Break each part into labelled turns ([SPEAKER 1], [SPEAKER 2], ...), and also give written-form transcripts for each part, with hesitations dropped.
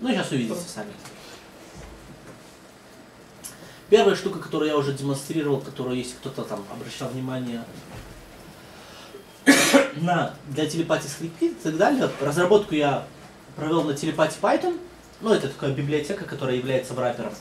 [SPEAKER 1] Ну, сейчас увидите сами. Первая штука, которую я уже демонстрировал, которую, если кто-то там обращал внимание для телепатии скрипки и так далее, разработку я провел на телепатии Python. Ну, это такая библиотека, которая является враппером.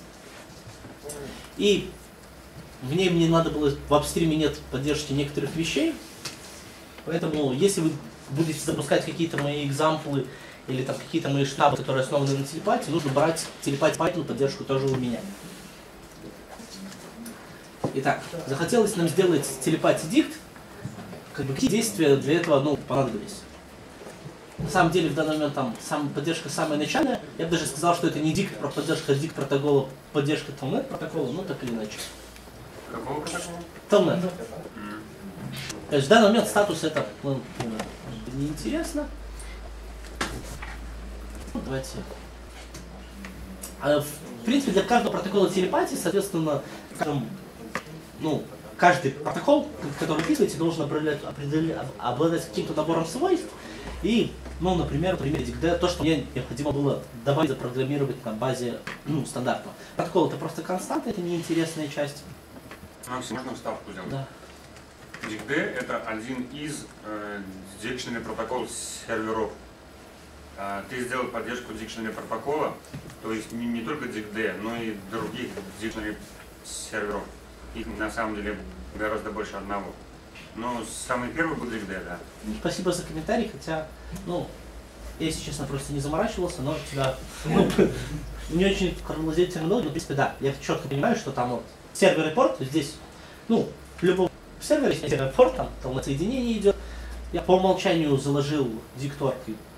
[SPEAKER 1] И в ней мне надо было, в апстриме нет поддержки некоторых вещей. Поэтому, если вы будете запускать какие-то мои экзамплы или там какие-то мои штабы, которые основаны на телепатии, нужно брать телепатию Python поддержку тоже у меня. Итак, захотелось нам сделать телепатий дикт. Какие действия для этого понадобились? На самом деле, в данный момент там поддержка самая начальная. Я бы даже сказал, что это не дикт про поддержка дикт протокола, поддержка Telnet протокола, ну так или иначе.
[SPEAKER 2] Какого протокола?
[SPEAKER 1] Telnet. То есть в данный момент статус это неинтересно. Ну, давайте. В принципе, для каждого протокола телепатии, соответственно, каждый протокол, который описываете, должен обладать каким-то набором свойств. И, например, в примере DigD, то, что мне необходимо было добавить, запрограммировать на базе стандартного. Протокол это просто константа, это неинтересная часть.
[SPEAKER 2] Максим, можно вставку сделать?
[SPEAKER 1] Да.
[SPEAKER 2] DigD это один из дикшнери протокол серверов. Ты сделал поддержку дикшнери протокола, то есть не только DigD, но и других дикшнери серверов. Их на самом деле гораздо больше одного. Но самый первый был DigD, да.
[SPEAKER 1] Спасибо за комментарий, хотя, я, если честно, просто не заморачивался, но тебя, не очень карбонизировать терминологию, но, в принципе, да, я четко понимаю, что там сервер и порт, здесь, в любом сервере есть сервер и порт, там на соединение идет. Я по умолчанию заложил дикторг,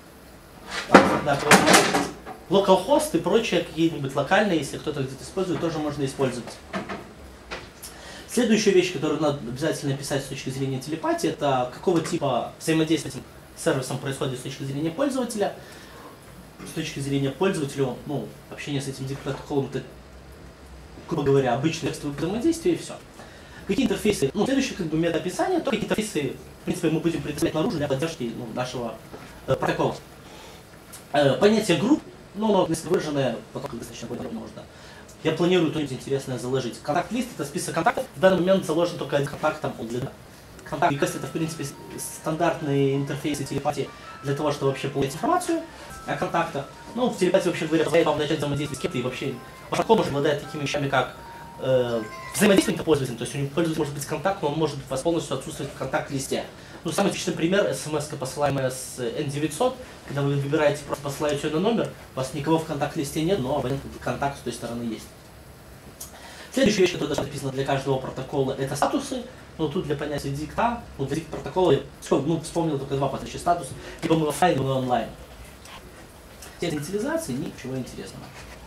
[SPEAKER 1] localhost и прочее, какие-нибудь локальные, если кто-то где-то использует, тоже можно использовать. Следующая вещь, которую надо обязательно писать с точки зрения телепатии, это какого типа взаимодействие с этим сервисом происходит с точки зрения пользователя. С точки зрения пользователя, общение с этим протоколом, это, грубо говоря, обычное текстовое взаимодействие и все. Какие интерфейсы, следующий метод описания, то какие интерфейсы, в принципе, мы будем представлять наружу для поддержки нашего протокола. Понятие групп, выраженное, потом достаточно будет можно. Я планирую что-нибудь интересное заложить. Контакт-лист это список контактов. В данный момент заложен только один контакт там для контакт. Это в принципе стандартные интерфейсы телепатии для того, чтобы вообще получать информацию о контактах. В телепатии вообще говоря, позволяет вам начать взаимодействовать с кем-то и вообще протокол может обладать такими вещами, как взаимодействие с пользователем. То есть у него пользователь может быть контакт, но он может у вас полностью отсутствовать в контакт-листе. Самый типичный пример, смс-ка, посылаемая с N900, когда вы выбираете, просто посылаете ее на номер, у вас никого в контакт-листе нет, но абонент контакт с той стороны есть. Следующая вещь, которая должна написана для каждого протокола, это статусы. Тут для понятия дикта, для дикт протокола я вспомнил только два подходящих статуса, либо мы офлайн, либо мы онлайн. Все инициализации, ничего интересного.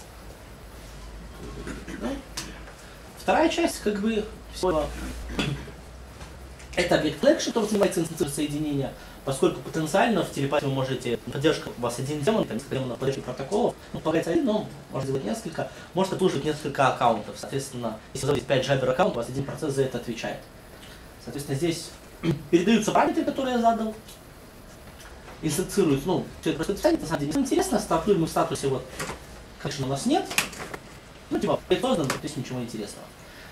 [SPEAKER 1] Вторая часть, всего. Это объект collection, который занимается инстанцией соединения, поскольку потенциально в телепатии вы можете, поддержка у вас один демон, там несколько демонов поддержки протоколов, полагается один, но можно делать несколько, может обслуживать несколько аккаунтов. Соответственно, если вы заводите 5 Jabber аккаунтов, у вас один процесс за это отвечает. Соответственно, здесь передаются параметры, которые я задал, инстанцируют, все это просто описание, на самом деле интересно, стартуем мы в статусе, конечно, у нас нет, создан, здесь ничего интересного.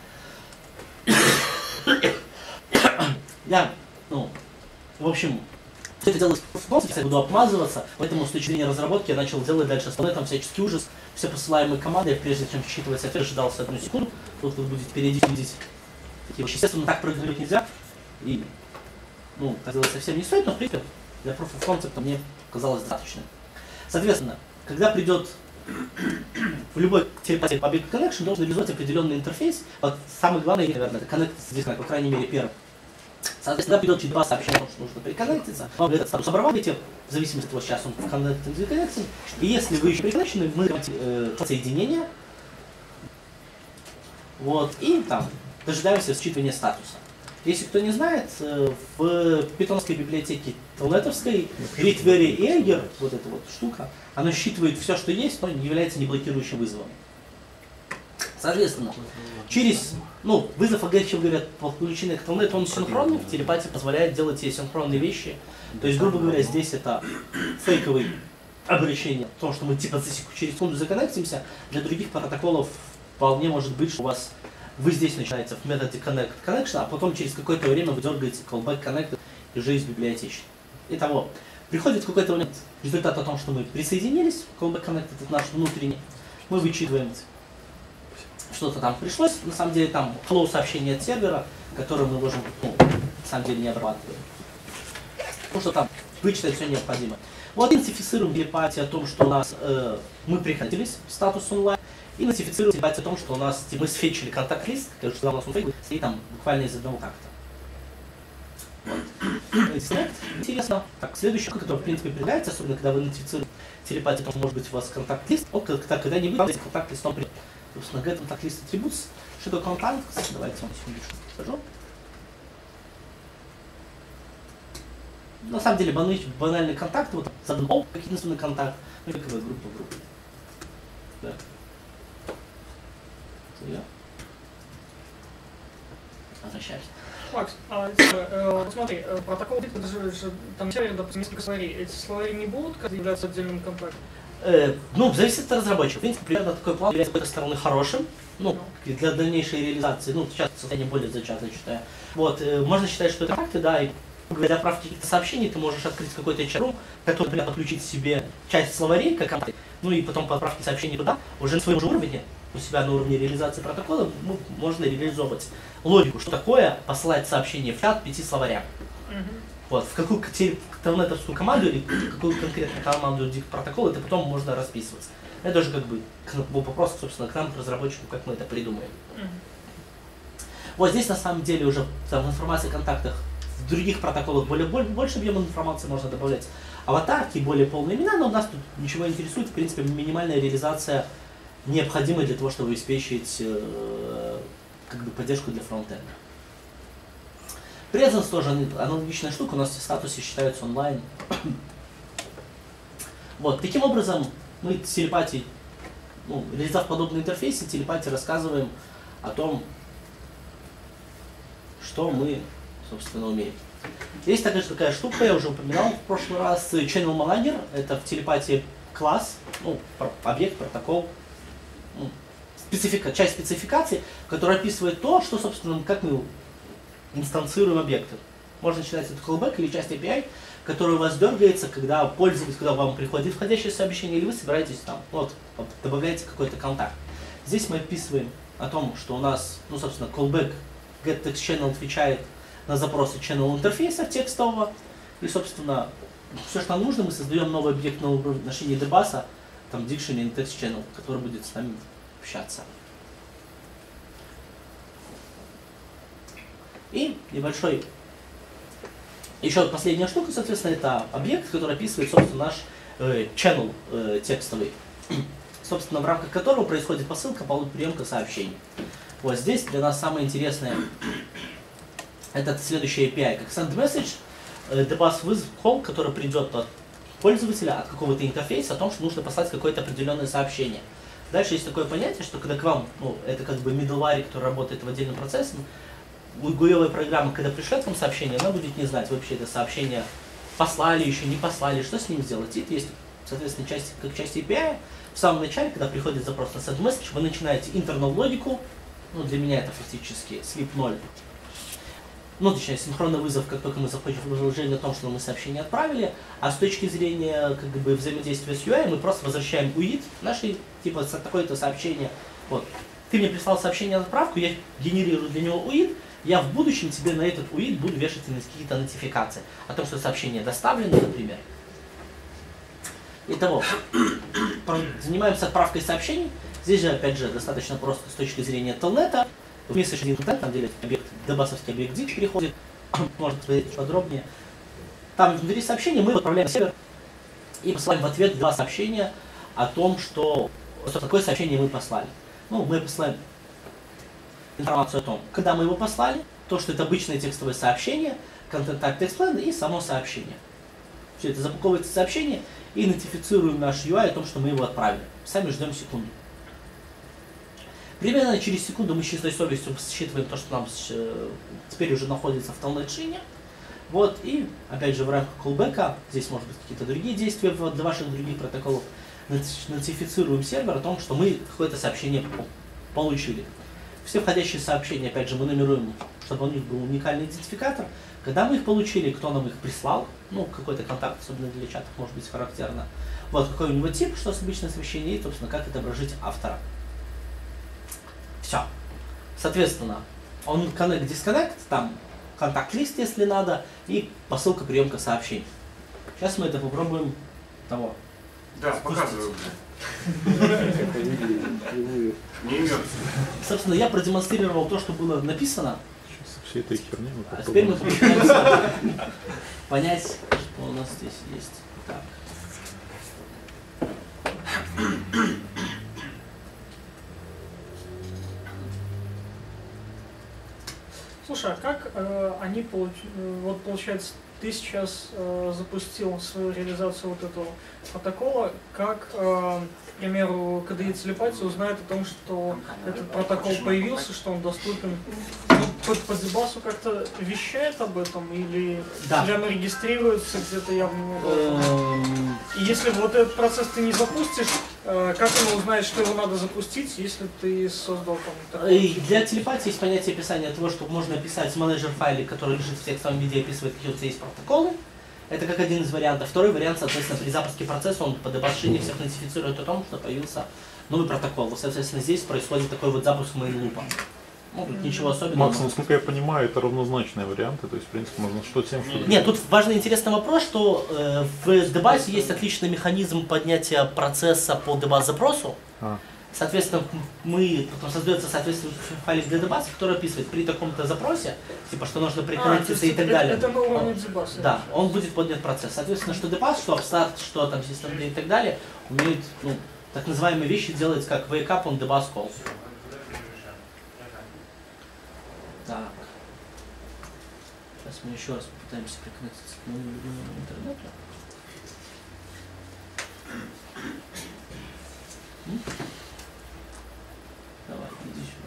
[SPEAKER 1] Я, в общем, все это делалось в конце, я буду обмазываться, поэтому с точки зрения разработки я начал делать дальше с Telnet всяческий ужас. Все посылаемые команды, прежде чем считывать ответ, ждался 1 секунду. Тут вы будете периодически видеть такие вещи. Естественно, так программировать нельзя. И, так делать совсем не стоит, но в принципе для proof of concept мне казалось достаточно. Соответственно, когда придет в любой телепатии Public Connection, должен реализовать определенный интерфейс. Самое главное, наверное, это connect здесь, по крайней мере, первый. Соответственно, когда придет через 2 сообщения о том, что нужно переконнектиться, вам этот статус обрабатываете, в зависимости от того, сейчас он в Connected или Connection. И если вы еще переконнекчены, мы соединение. И там дожидаемся считывания статуса. Если кто не знает, в питонской библиотеке Telnet-овской readVery Error, эта штука, она считывает все, что есть, но не является неблокирующим вызовом. Соответственно, через вызов AG, чем говорят, подключенный к Telnet, он синхронный, в телепатии позволяет делать те синхронные вещи. То есть, грубо говоря, здесь это фейковый обращение, о том, что мы типа через секунду законнектимся, для других протоколов вполне может быть, что у вас вы здесь начинаете в методе connect connection, а потом через какое-то время вы дергаете callback connected и уже из библиотечки. Итого, приходит в какой-то момент результат о том, что мы присоединились, callback connected это наш внутренний, мы вычитываем что-то там пришлось, на самом деле там hello сообщение от сервера, которое мы можем, на самом деле не обрабатываем. Потому что там вычитать все необходимо. Вот идентифицируем телепатию о том, что у нас мы приконнектились, статус онлайн, и нотифицируем телепатию о том, что у нас мы сфетчили контакт-лист, как я уже сказал, у нас он стоит там буквально из одного такта. Вот. Интересно. Так, следующий, который в принципе предлагается, особенно когда вы нотифицируете телепатию, то может быть у вас контакт-лист, когда-нибудь контакт-листом при... Собственно, get контакт-лист attributes. Что такое контакт? Давайте вам секундочку скажу. На самом деле банальный контакт, вот задан all, как единственный контакт, ну и как группа. Да. Возвращаемся.
[SPEAKER 3] Макс, смотри, протокол это же там сервер, допустим, несколько словарей. Эти словари не будут являться отдельным контактом?
[SPEAKER 1] Ну, зависит от разработчика. В принципе, примерно такой план является с какой-то стороны хорошим, ну, для дальнейшей реализации. Ну, сейчас состояние более зачатое, считаю. Вот, можно считать, что это контакты, да, и для отправки каких-то сообщений ты можешь открыть какой-то чат-рум, который, например, подключить себе часть словарей, как контакты, ну и потом по отправке сообщений туда, уже на своем же уровне, у себя на уровне реализации протокола, можно реализовывать логику, что такое посылать сообщение в чат 5 словарям. Вот, в какую телнетовскую команду или какую конкретную команду протокола это потом можно расписываться. Это уже как бы был вопрос, собственно, к нам, к разработчику, как мы это придумаем. Вот здесь на самом деле уже там информация о контактах в других протоколах больше объема информации можно добавлять. Аватарки, более полные имена, но нас тут ничего не интересует, в принципе, минимальная реализация необходимая для того, чтобы обеспечить как бы поддержку для фронтенда. Presence тоже аналогичная штука, у нас все статусы считаются онлайн. Вот, таким образом, мы с телепатией, реализовав подобные интерфейсы, телепатии рассказываем о том, что мы, собственно, умеем. Есть такая штука, я уже упоминал в прошлый раз, Channel Manager, это в телепатии класс, объект, протокол, часть спецификации, которая описывает то, что, собственно, как мы инстанцируем объекты. Можно считать это callback или часть API, которая у вас дергается, когда пользователь, когда вам приходит входящее сообщение, или вы собираетесь там, добавляете какой-то контакт. Здесь мы описываем о том, что у нас, собственно, callback getTextChannel отвечает на запросы channel интерфейса текстового, и, собственно, все, что нам нужно, мы создаем новый объект на отношении дебаса, там dictionary textChannel, который будет с нами общаться. И небольшой, еще последняя штука, соответственно, это объект, который описывает, собственно, наш channel текстовый, собственно, в рамках которого происходит посылка, приемка сообщений. Вот здесь для нас самое интересное это следующий API, как send message, debus with call, который придет от пользователя, от какого-то интерфейса, о том, что нужно послать какое-то определенное сообщение. Дальше есть такое понятие, что когда к вам, это как бы middleware, который работает в отдельном процессе, гуевая программа, когда пришлет вам сообщение, она будет не знать, вообще это сообщение послали, еще не послали, что с ним сделать. И это есть, соответственно, как часть API. В самом начале, когда приходит запрос на send message, вы начинаете internal логику, для меня это фактически sleep 0. Точнее, синхронный вызов, как только мы заходим в приложение о том, что мы сообщение отправили, а с точки зрения как бы взаимодействия с UI мы просто возвращаем UID нашей, типа, такое-то сообщение. Вот. Ты мне прислал сообщение на отправку, я генерирую для него UID, я в будущем тебе на этот UID буду вешать какие-то нотификации о том, что сообщение доставлено, например. Итого, занимаемся отправкой сообщений. Здесь же, опять же, достаточно просто с точки зрения телнета. Вместо один контент, там делать объект, дебасовский объект ZIP переходит, можно посмотреть подробнее. Там внутри сообщения мы отправляем на сервер и посылаем в ответ 2 сообщения о том, что какое сообщение мы послали. Мы посылаем информацию о том, когда мы его послали, то, что это обычное текстовое сообщение, content type text и само сообщение. Все это запаковывается в сообщение и нотифицируем наш UI о том, что мы его отправили. Сами ждем секунду. Примерно через секунду мы с чистой совестью считываем то, что нам теперь уже находится в телнет-шине. Вот, и опять же в рамках callback, здесь может быть какие-то другие действия для ваших других протоколов, нотифицируем сервер о том, что мы какое-то сообщение получили. Все входящие сообщения, опять же, мы нумеруем, чтобы у них был уникальный идентификатор. Когда мы их получили, кто нам их прислал, ну, какой-то контакт, особенно для чатов, может быть характерно. Вот какой у него тип, что с обычное сообщение, и, собственно, как отображить автора. Все. Соответственно, он connect, disconnect, там контакт-лист, если надо, и посылка, приемка сообщений. Сейчас мы это попробуем того.
[SPEAKER 2] Да, показываю уже. Не мертв.
[SPEAKER 1] Собственно, я продемонстрировал то, что было написано.
[SPEAKER 4] Сейчас всей этой херни мы
[SPEAKER 1] А теперь мы попытаемся понять, что у нас здесь есть. Так.
[SPEAKER 3] Слушай, а как они вот получается, ты сейчас запустил свою реализацию вот этого протокола, как, к примеру, KDE телепатия узнает о том, что этот протокол появился, что он доступен, по дебасу как-то вещает об этом или оно регистрируется где-то явно? И если вот этот процесс ты не запустишь, как оно узнает, что его надо запустить, если ты создал там такой?
[SPEAKER 1] Для телепатии есть понятие описания того, что можно описать менеджер файле, который лежит в текстовом виде и описывает, какие у тебя есть протоколы. Это как один из вариантов. Второй вариант, соответственно, при запуске процесса он по дебашине всех нотифицирует о том, что появился новый протокол. Вот, соответственно, здесь происходит такой вот запуск мейн-лупа. Ну, тут ничего особенного.
[SPEAKER 4] Макс, насколько я понимаю, это равнозначные варианты, то есть, в принципе, можно что тем, что...
[SPEAKER 1] Нет, тут важный интересный вопрос, что в дебазе есть отличный механизм поднятия процесса по дебаз-запросу. Соответственно, потом создается соответствующий файлик для дебаза, который описывает при таком-то запросе, типа, что нужно приконнектиться и так далее.
[SPEAKER 3] Это на уровне дебаза.
[SPEAKER 1] Да, он будет поднят процесс. Соответственно, что дебаз, что upstart, что там systemd и так далее, умеют, ну, так называемые вещи делать как wake up on debug call. Так. Сейчас мы еще раз попытаемся приконнектиться к моему любимому интернету. Давай, иди сюда.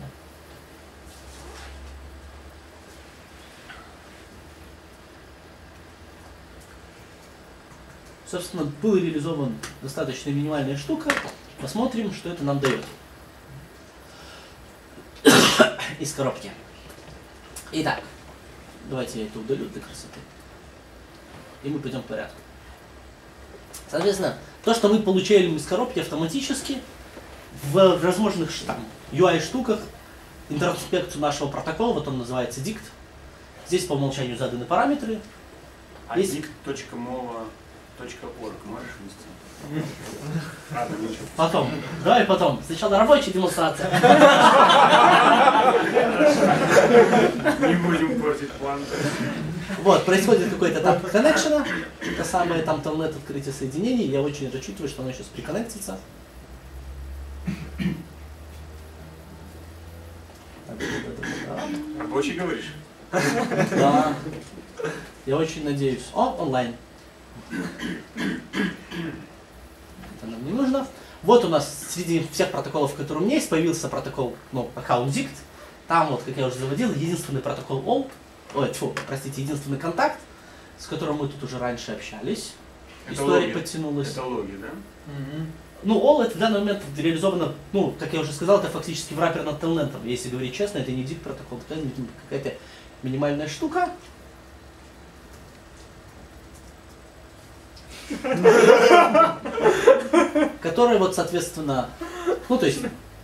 [SPEAKER 1] Собственно, была реализована достаточно минимальная штука. Посмотрим, что это нам дает. Из коробки. Итак, давайте я это удалю для красоты. И мы пойдем в порядку. Соответственно, то, что мы получаем из коробки автоматически, в возможных там, UI-штуках, интроспекцию нашего протокола, вот он называется dict. Здесь по умолчанию заданы параметры.
[SPEAKER 2] А dict.mova.org можешь ввести?
[SPEAKER 1] Потом. Давай потом. Сначала рабочая демонстрация.
[SPEAKER 2] Не будем портить план.
[SPEAKER 1] Вот, происходит какой-то этап коннекшена. Это самое там телнет открытие соединений. Я очень рассчитываю, что оно сейчас приконнектится.
[SPEAKER 2] Рабочий говоришь?
[SPEAKER 1] Да. Я очень надеюсь. О, онлайн. Это нам не нужно. Вот у нас среди всех протоколов, которые у меня есть, появился протокол, ну, аккаунт dict. Там вот, как я уже заводил, единственный протокол all. Ой, тьфу, простите, единственный контакт, с которым мы тут уже раньше общались.
[SPEAKER 2] Это
[SPEAKER 1] история
[SPEAKER 2] логи.
[SPEAKER 1] подтянулась.
[SPEAKER 2] Это логи, да?
[SPEAKER 1] Ну, all это в данный момент реализовано, ну, как я уже сказал, это фактически враппер над телнетом. Если говорить честно, это не dict протокол, это какая-то минимальная штука. Который вот, соответственно, ну, то есть,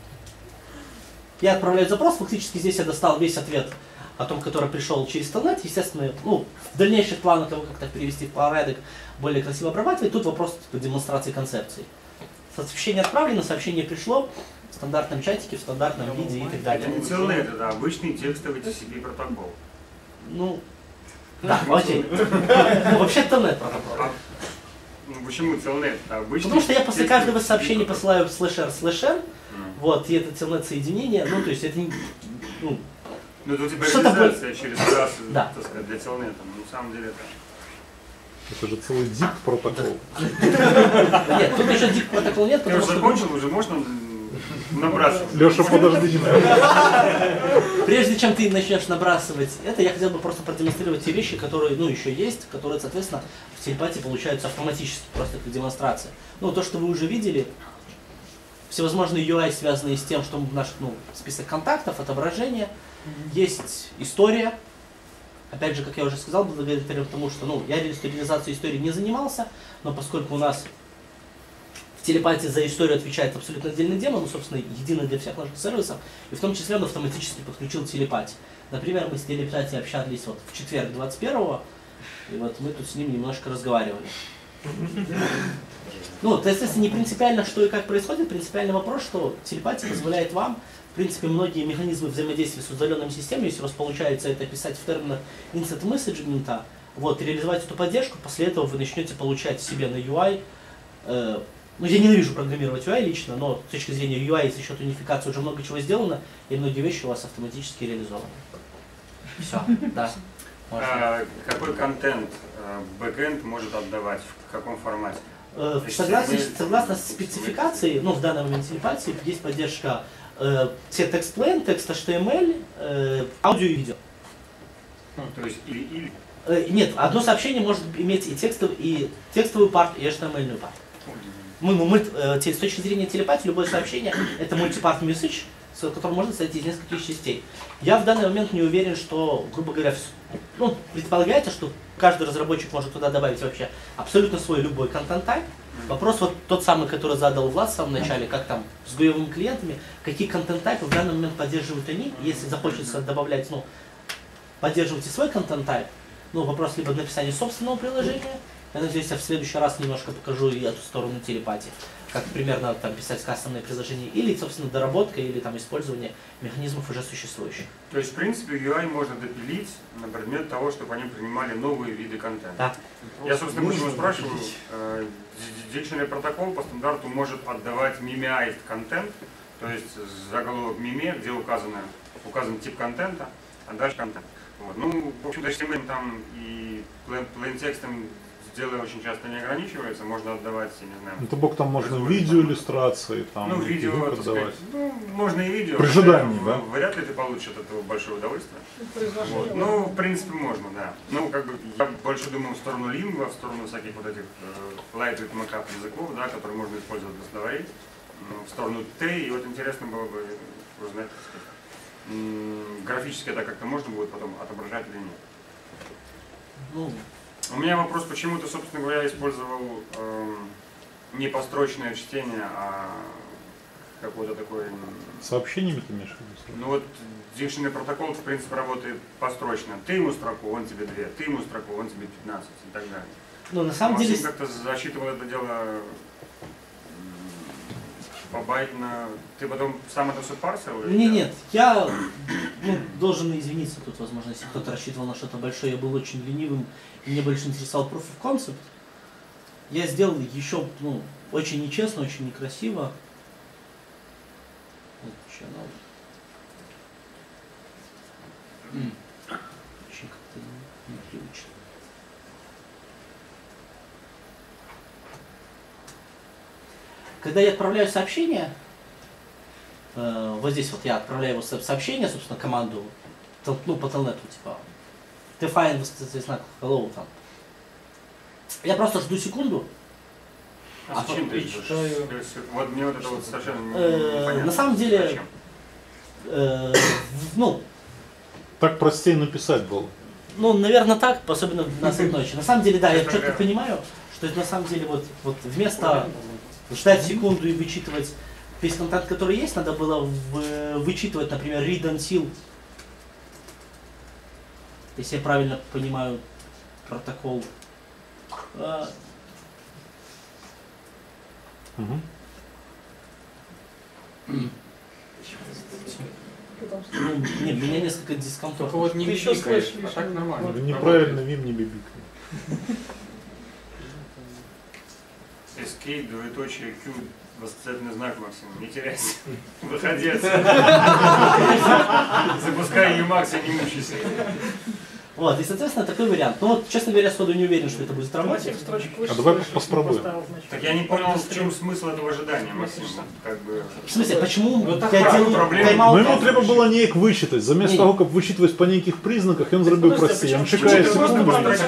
[SPEAKER 1] я отправляю запрос, фактически здесь я достал весь ответ о том, который пришел через телнет. Естественно, ну, в дальнейших планах его как-то перевести в порядок, более красиво обрабатывать. Тут вопрос по демонстрации концепции. Сообщение отправлено, сообщение пришло в стандартном чатике, в стандартном виде и так далее.
[SPEAKER 2] Это не телнет, это обычный текстовый TCP протокол.
[SPEAKER 1] Ну, да, окей. Ну, вообще телнет протокол.
[SPEAKER 2] Ну, почему телнет? Обычный
[SPEAKER 1] Потому что я после каждого
[SPEAKER 2] TCP
[SPEAKER 1] сообщения
[SPEAKER 2] протокол.
[SPEAKER 1] посылаю слэшер, вот, и это телнет соединение, ну, то есть это не, ну,
[SPEAKER 2] Ну, это у тебя
[SPEAKER 1] что-то
[SPEAKER 2] реализация через раз,
[SPEAKER 1] Да.
[SPEAKER 2] так сказать, для телнета. Но на самом деле
[SPEAKER 4] Это же целый dict протокол.
[SPEAKER 1] нет, тут еще dict протокол нет,
[SPEAKER 2] Ты
[SPEAKER 1] потому
[SPEAKER 2] уже
[SPEAKER 1] что...
[SPEAKER 2] закончил, уже можно набрасывать.
[SPEAKER 4] Леша, подожди.
[SPEAKER 1] Прежде чем ты начнешь набрасывать это, я хотел бы просто продемонстрировать те вещи, которые, ну, еще есть, которые, соответственно, в телепатии получаются автоматически, просто как демонстрация. Ну, то, что вы уже видели, всевозможные UI, связанные с тем, что наш, ну, список контактов, отображение, есть история. Опять же, как я уже сказал, благодаря тому, что, ну, я реализацией истории не занимался, но поскольку у нас в телепатии за историю отвечает абсолютно отдельный демон, ну, собственно, единый для всех наших сервисов, и в том числе он автоматически подключил телепатию. Например, мы с телепатией общались вот в четверг 21-го, и вот мы тут с ним немножко разговаривали. Ну, то есть, если не принципиально, что и как происходит, принципиальный вопрос, что телепатия позволяет вам, в принципе, многие механизмы взаимодействия с удаленными системами, если у вас получается это писать в терминах instant messaging, вот, реализовать эту поддержку, после этого вы начнете получать себе на UI. Ну, я ненавижу программировать UI лично, но с точки зрения UI, если счет унификации уже много чего сделано, и многие вещи у вас автоматически реализованы. Все, да.
[SPEAKER 2] Какой контент бэкэнд может отдавать, в каком формате?
[SPEAKER 1] Согласно спецификации, ну, в данном момент телепатии, есть поддержка все текст-плейн, текст HTML, аудио и видео.
[SPEAKER 2] То есть или?
[SPEAKER 1] Нет, одно сообщение может иметь и текстовую парт, и HTML-ную парт. С точки зрения телепатии, любое сообщение — это мультипарт message, который можно состоять из нескольких частей. Я в данный момент не уверен, что, грубо говоря, ну, предполагается, что каждый разработчик может туда добавить вообще абсолютно свой любой контент-тайп. Вопрос вот тот самый, который задал Влад в самом начале, как там с гуевыми клиентами, какие контент-тайпы в данный момент поддерживают они. Если захочется добавлять, ну, поддерживайте свой контент-тайп, ну, вопрос либо написания собственного приложения. Я надеюсь, я в следующий раз немножко покажу и эту сторону телепатии, как примерно там писать кастомные приложения, или, собственно, доработка, или там использование механизмов уже существующих.
[SPEAKER 2] То есть, в принципе, UI можно допилить на предмет того, чтобы они принимали новые виды контента.
[SPEAKER 1] Да.
[SPEAKER 2] Я, собственно, почему спрашиваю, Dictionary протокол по стандарту может отдавать memeized контент, то есть заголовок меме, где указан тип контента, а дальше контент. Вот. Ну, в общем-то, HTML там и plain текстом дело очень часто не ограничивается, можно отдавать, я не знаю.
[SPEAKER 4] Это бог там можно видео иллюстрации, там,
[SPEAKER 2] ну, видео, так сказать, ну, можно и видео.
[SPEAKER 4] При ожидании, да?
[SPEAKER 2] Вряд ли ты получишь от этого большое удовольствие. Вот. Ну, в принципе, можно, да. Ну, как бы, я больше думаю в сторону лингва, в сторону всяких вот этих lightweight макап языков, да, которые можно использовать для словарей, в сторону Т, и вот интересно было бы узнать, графически это как-то можно будет потом отображать или нет.
[SPEAKER 1] Ну,
[SPEAKER 2] у меня вопрос, почему ты, собственно говоря, использовал не построчное чтение, а какое-то такое...
[SPEAKER 4] Сообщениями ты имеешь в виду?
[SPEAKER 2] Ну вот Dictionary протокол, в принципе, работает построчно. Ты ему строку, он тебе 2, ты ему строку, он тебе 15 и так далее.
[SPEAKER 1] Ну, на самом деле...
[SPEAKER 2] как-то засчитывал это дело побайтно. Ты потом сам это все парсил?
[SPEAKER 1] Нет, я должен извиниться тут, возможно, если кто-то рассчитывал на что-то большое, я был очень ленивым, и мне больше интересовал Proof of Concept. Я сделал еще, очень нечестно, очень некрасиво. Очень как-то непривычно. Когда я отправляю сообщение, вот здесь вот я отправляю его сообщение, собственно, команду, ну, по телнету, типа, define знак hello там. Я просто жду секунду.
[SPEAKER 2] А зачем ты ждешь? Вот мне вот это вот совершенно непонятно.
[SPEAKER 1] На самом деле,
[SPEAKER 4] так простее написать было.
[SPEAKER 1] Ну, наверное, так, особенно на ночи. На самом деле, да, я четко понимаю, что это на самом деле вот вместо ждать секунду и вычитывать весь контент, который есть, надо было вычитывать, например, read until, если я правильно понимаю протокол. Нет, меня несколько дискомфортно.
[SPEAKER 5] Вот не бибикаешь, а так нормально.
[SPEAKER 4] Неправильно Вим не бибикает.
[SPEAKER 2] Escape, двоеточие, Q, восклицательный знак, Максим, не теряйся. Выходи отсюда. Запускай Emacs и не мучайся.
[SPEAKER 1] Вот, и, соответственно, такой вариант. Ну вот, честно говоря, сходу не уверен, что это будет работать.
[SPEAKER 4] А давай попробуем.
[SPEAKER 2] Так я не понял, в чем смысл этого ожидания, Максим. Как бы...
[SPEAKER 1] В смысле, почему
[SPEAKER 2] Ну,
[SPEAKER 1] я делаю тайм-аут?
[SPEAKER 4] Ну ему треба було ніяк вичитати. Замість того, як вичитувати по ніяких признаках, він зробив простіше. Він чекає секунду.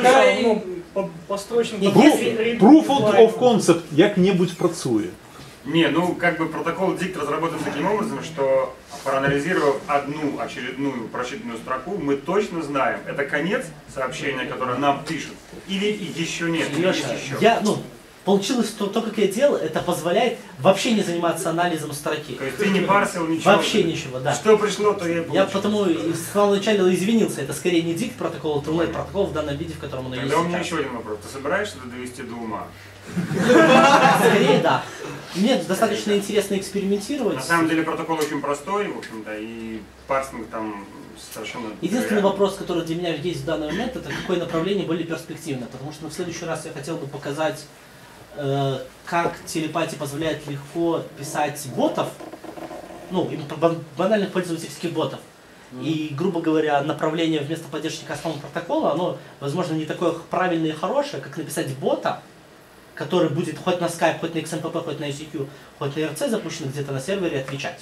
[SPEAKER 4] Proof of concept як-небудь працює.
[SPEAKER 2] Не, ну как бы протокол DICT разработан таким образом, что проанализировав одну очередную прочитанную строку, мы точно знаем, это конец сообщения, которое нам пишут, или еще нет, или есть еще.
[SPEAKER 1] Получилось то, как я делал, это позволяет вообще не заниматься анализом строки.
[SPEAKER 2] То есть ты не парсил ничего?
[SPEAKER 1] Вообще ничего, да.
[SPEAKER 2] Что пришло, то я и получил.
[SPEAKER 1] Я потому с самого начала извинился, это скорее не DICT протокол, это Telnet протокол в данном виде, в котором он есть.
[SPEAKER 2] Тогда у меня еще один вопрос. Ты собираешься это довести до ума?
[SPEAKER 1] Скорее да. Мне достаточно интересно экспериментировать.
[SPEAKER 2] На самом деле протокол очень простой, в общем-то, и парсинг там совершенно...
[SPEAKER 1] Единственный вопрос, который для меня есть в данный момент, это какое направление более перспективное. Потому что в следующий раз я хотел бы показать, как телепатия позволяет легко писать ботов, ну, банальных пользовательских ботов. И, грубо говоря, направление вместо поддержки кастомного протокола, оно, возможно, не такое правильное и хорошее, как написать бота, который будет хоть на Skype, хоть на XMPP, хоть на ICQ, хоть на RC запущен где-то на сервере отвечать.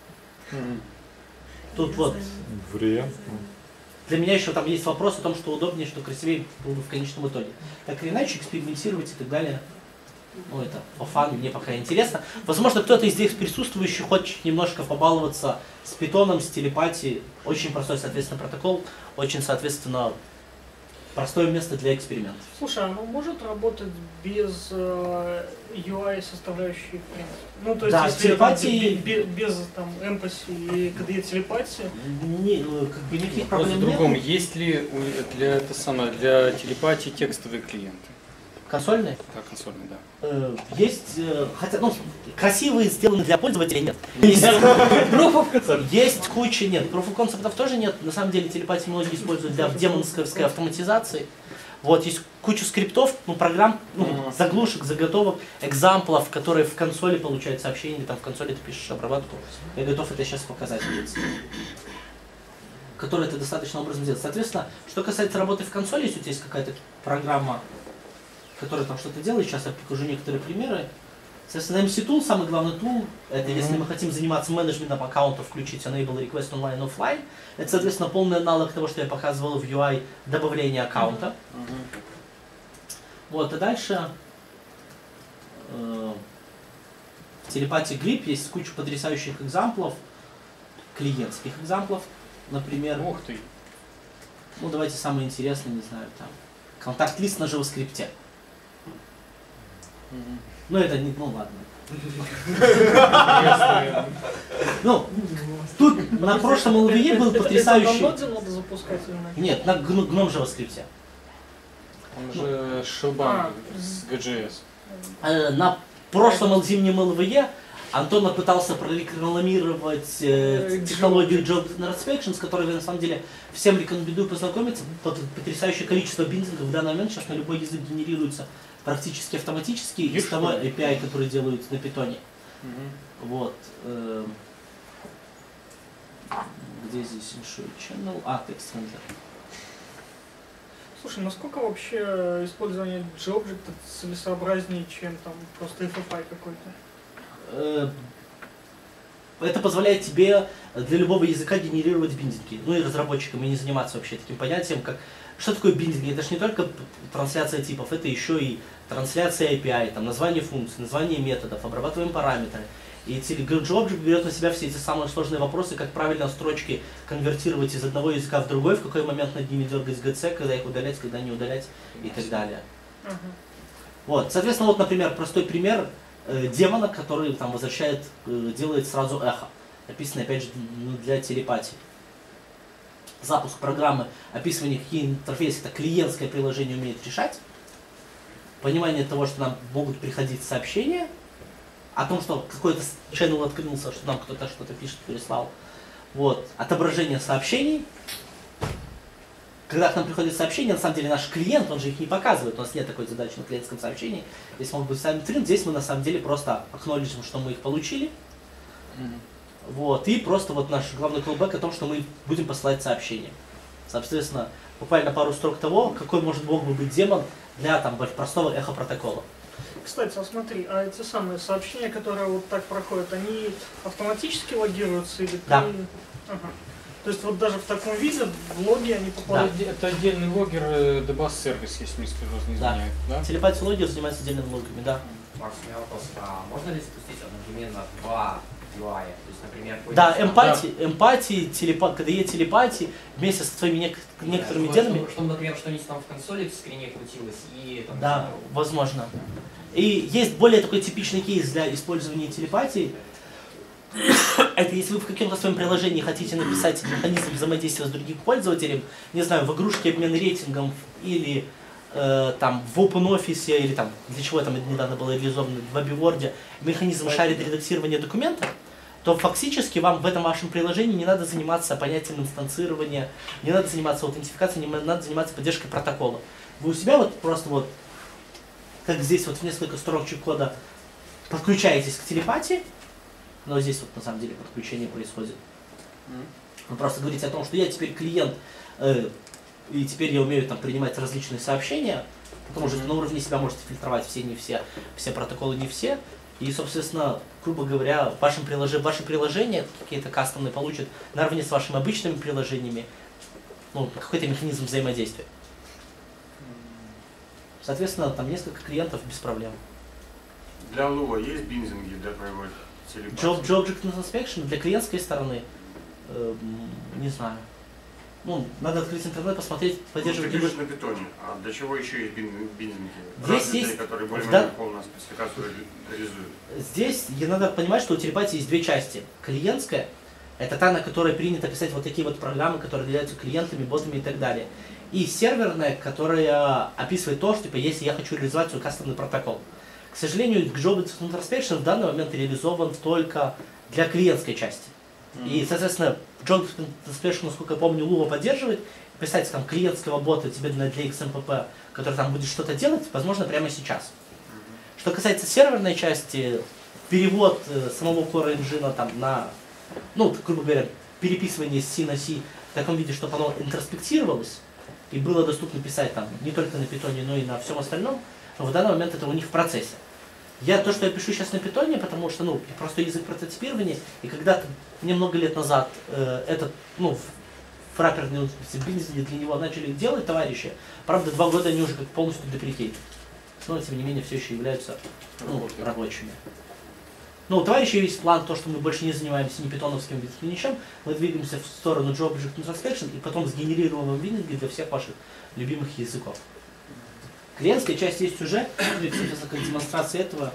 [SPEAKER 1] Тут вот.
[SPEAKER 4] Вариант.
[SPEAKER 1] Для меня еще там есть вопрос о том, что удобнее, что красивее было бы в конечном итоге. Так или иначе, экспериментировать и так далее. Ну, это по фану, мне пока интересно. Возможно, кто-то из здесь присутствующих хочет немножко побаловаться с питоном, с телепатией. Очень простой, соответственно, протокол. Очень, соответственно, простое место для экспериментов.
[SPEAKER 3] Слушай, оно может работать без UI составляющей, в принципе? Ну, то есть,
[SPEAKER 1] Да,
[SPEAKER 3] если
[SPEAKER 1] телепатии...
[SPEAKER 3] без там эмпати и KDE телепатии?
[SPEAKER 1] Не, ну, как бы никаких
[SPEAKER 5] Вопрос
[SPEAKER 1] проблем
[SPEAKER 5] в другом.
[SPEAKER 1] нет.
[SPEAKER 5] Есть ли для телепатии текстовые клиенты?
[SPEAKER 1] Консольные?
[SPEAKER 5] Да, консольные, да.
[SPEAKER 1] Есть, хотя, ну, красивые сделаны для пользователей, нет. Есть куча, нет. Proof of concept тоже нет. На самом деле телепатию многие используют для демонской автоматизации. Вот, есть куча скриптов, ну, программ, ну, заглушек, заготовок, экзамплов, которые в консоли получают сообщения, или там в консоли ты пишешь обработку. Я готов это сейчас показать, в принципе. Которые ты достаточно образом сделать. Соответственно, что касается работы в консоли, если у тебя есть какая-то программа, который там что-то делает, сейчас я покажу некоторые примеры. Соответственно, MC Tool, самый главный tool, это если мы хотим заниматься менеджментом аккаунтов, включить Enable Request Online Offline. Это, соответственно, полный аналог того, что я показывал в UI, добавление аккаунта. Вот, и дальше в телепатии Grip есть куча потрясающих экзамплов, клиентских экзамплов, например.
[SPEAKER 5] Ух ты!
[SPEAKER 1] Ну, давайте самое интересное, не знаю, там, контакт-лист на JavaScript. Ну это не, ну ладно. Ну, тут на прошлом LVE был потрясающий...
[SPEAKER 3] Это на ноде надо запускать или на...
[SPEAKER 1] Нет, на GNOME JavaScript.
[SPEAKER 5] Он же Shellbang с GJS.
[SPEAKER 1] На прошлом зимнем LVE Антон пытался прорекламировать технологию Job Inspection, с которой я на самом деле всем рекомендую познакомиться. Потрясающее количество биндингов в данный момент сейчас на любой язык генерируется практически автоматически из того API, который делают на питоне. Вот. Где здесь Ensure Channel? Text Handler.
[SPEAKER 3] Слушай, насколько вообще использование JObject целесообразнее, чем там просто FFI какой-то?
[SPEAKER 1] Это позволяет тебе для любого языка генерировать биндинги. Ну и разработчикам и не заниматься вообще таким понятием, как... Что такое биндинги? Это же не только трансляция типов, это еще и трансляция API, там, название функций, название методов, обрабатываем параметры. И JObject берет на себя все эти самые сложные вопросы, как правильно строчки конвертировать из одного языка в другой, в какой момент над ними дергать GC, когда их удалять, когда не удалять и так далее. Вот, соответственно, вот, например, простой пример демона, который там возвращает, делает сразу эхо, описанный опять же для телепатии. Запуск программы, описывание, какие интерфейсы это клиентское приложение умеет решать, понимание того, что нам могут приходить сообщения, о том, что какой-то channel открылся, что нам кто-то что-то пишет, переслал. Вот. Отображение сообщений. Когда к нам приходят сообщения, на самом деле наш клиент, он же их не показывает, у нас нет такой задачи на клиентском сообщении. Здесь могут быть сами трин, здесь мы на самом деле просто acknowledge, что мы их получили. Вот. И просто вот наш главный callback о том, что мы будем посылать сообщения. Соответственно, буквально пару строк того, какой мог бы быть демон для там простого эхо-протокола.
[SPEAKER 3] Кстати, а смотри, а эти самые сообщения, которые вот так проходят, они автоматически логируются или
[SPEAKER 1] Да.
[SPEAKER 3] ты... Ага. То есть вот даже в таком виде в логи они попадают...
[SPEAKER 5] Это отдельный логер DBAS сервис, если мне серьезно не
[SPEAKER 1] Да.
[SPEAKER 5] изменяет, да?
[SPEAKER 1] Телепатия логер занимается отдельными логами, да.
[SPEAKER 6] Макс, у меня вопрос. А можно ли запустить одновременно два UI? То есть, например,
[SPEAKER 1] Да,
[SPEAKER 6] какой-нибудь
[SPEAKER 1] эмпатии, когда есть телепатии, вместе со своими некоторыми денами.
[SPEAKER 6] Чтобы, например, что-нибудь там в консоли в скрине крутилось и там...
[SPEAKER 1] Да, возможно. И есть более такой типичный кейс для использования телепатии. Это если вы в каком-то своем приложении хотите написать механизм взаимодействия с другим пользователем, не знаю, в игрушке обмен рейтингом или там в OpenOffice, или там, для чего там недавно было реализовано в WebWord, механизм шарит редактирование документа, то фактически вам в этом вашем приложении не надо заниматься понятием инстанцирования, не надо заниматься аутентификацией, не надо заниматься поддержкой протокола. Вы у себя вот просто вот, как здесь вот в несколько строчек кода, подключаетесь к телепатии, но здесь вот на самом деле подключение происходит. Вы просто говорите о том, что я теперь клиент, и теперь я умею там принимать различные сообщения, потому что на уровне себя можете фильтровать все протоколы не все. И, собственно, грубо говоря, ваше приложение какие-то кастомные получат наравне с вашими обычными приложениями, ну, какой-то механизм взаимодействия. Соответственно, там несколько клиентов без проблем.
[SPEAKER 2] Для Lua есть бинзинги для твоего телепатии?
[SPEAKER 1] Object Inspection для клиентской стороны, не знаю. Ну, надо открыть интернет, посмотреть, поддерживать.
[SPEAKER 2] Ты пишешь на питоне, а для чего еще есть бинзинги?
[SPEAKER 1] Здесь есть,
[SPEAKER 2] которые более-менее полную спецификацию реализуют.
[SPEAKER 1] Здесь надо понимать, что у телепатии есть две части. Клиентская — это та, на которой принято писать вот такие вот программы, которые являются клиентами, ботами и так далее. И серверная, которая описывает то, что типа, если я хочу реализовать свой кастомный протокол. К сожалению, Object Inspection в данный момент реализован только для клиентской части. И, соответственно, Object Inspection, насколько я помню, Lua поддерживает. Писать там клиентского бота тебе для XMPP, который там будет что-то делать, возможно, прямо сейчас. Что касается серверной части, перевод самого Core Engine там на, ну, грубо говоря, переписывание с C на C в таком виде, чтобы оно интроспектировалось и было доступно писать там не только на Python, но и на всем остальном, в данный момент это у них в процессе. То, что я пишу сейчас на Python, потому что, ну, просто язык прототипирования, и когда-то, немного лет назад, этот, ну, фрапперный бинзинги для него начали делать товарищи, правда, 2 года они уже как полностью деприкейт. Но, тем не менее, все еще являются, ну, рабочими. Ну, у товарищей есть план, то, что мы больше не занимаемся ни питоновским бинзингом, ничем, мы двигаемся в сторону Object Inspection и потом сгенерируем бинзинги для всех ваших любимых языков. Клиентская часть есть уже, и, соответственно, как демонстрация этого,